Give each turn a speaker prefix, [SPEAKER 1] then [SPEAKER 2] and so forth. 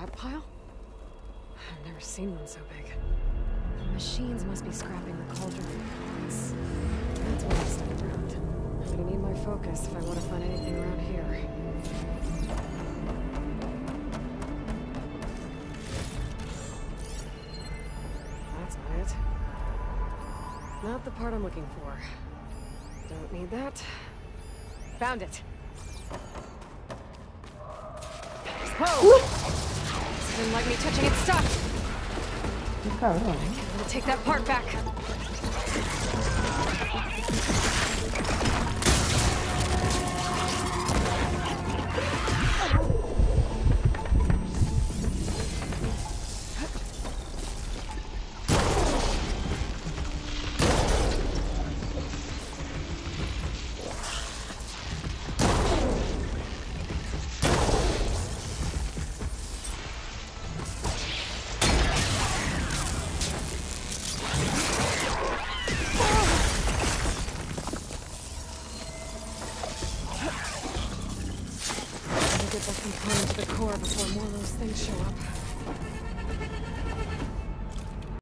[SPEAKER 1] scrap pile? I've never seen one so big. The machines must be scrapping the cauldron components. That's why I stuck around. I'm gonna need my focus if I want to find anything around here. That's not it. Not the part I'm looking for. Don't need that. Found it. Whoa! Didn't like me touching its stuff.
[SPEAKER 2] Cabrón.
[SPEAKER 1] I'm gonna take that part back. Get that component to the core before more of those things show up.